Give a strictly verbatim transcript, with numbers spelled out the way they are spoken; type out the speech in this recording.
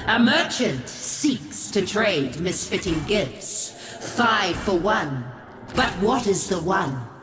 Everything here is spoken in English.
A merchant seeks to trade misfitting gifts. Five for one. But what is the one?